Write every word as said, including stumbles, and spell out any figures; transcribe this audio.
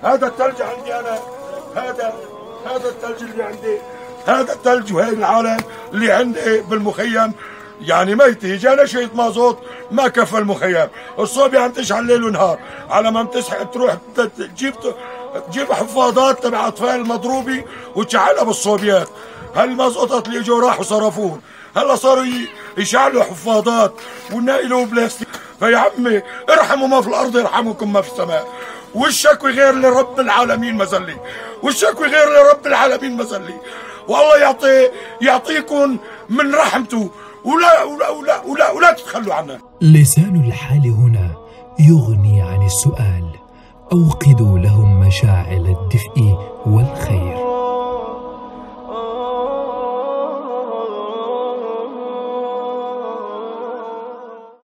هذا الثلج عندي انا، هذا هذا الثلج اللي عندي، هذا الثلج وهي العالم اللي عندي بالمخيم يعني ميتة. جانا شوية مازوت ما كفى المخيم. الصوبيا عم تشعل ليل ونهار، على ما بتصحى تروح تجيب تجيب حفاضات تبع اطفال المضروبة وتشعلها بالصوبيات. هالمازوطات اللي اجوا راحوا صرفوهم، هلا صاروا يشعلوا حفاضات ونقلوا بلاستيك. فيا عمي ارحموا ما في الارض يرحمكم ما في السماء. والشكوى غير لرب العالمين مزلي، والشكوى غير لرب العالمين مزلي. والله يعطي يعطيكم من رحمته، ولا ولا ولا ولا, ولا تتخلوا عنه. لسان الحال هنا يغني عن السؤال. أوقدوا لهم مشاعل الدفء والخير.